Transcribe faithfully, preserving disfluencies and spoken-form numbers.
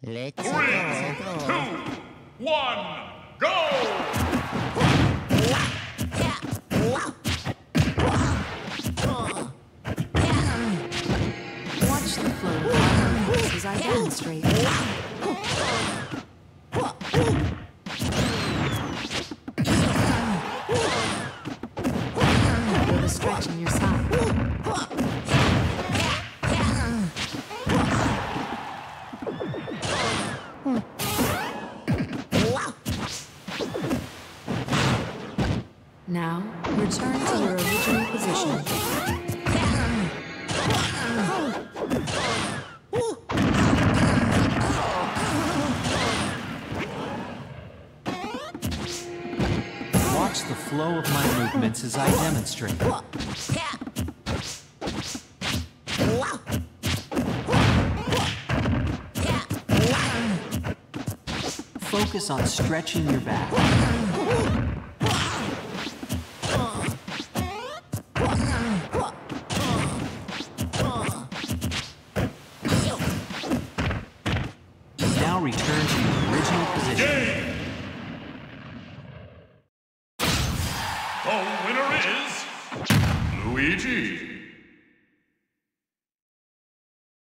Let's Three, go. two, one, go! Watch the flow of my movements as I demonstrate. Feel the stretch in your side. Now, return to your original position. Watch the flow of my movements as I demonstrate. Focus on stretching your back. Now return to your original position. Game! The winner is Luigi.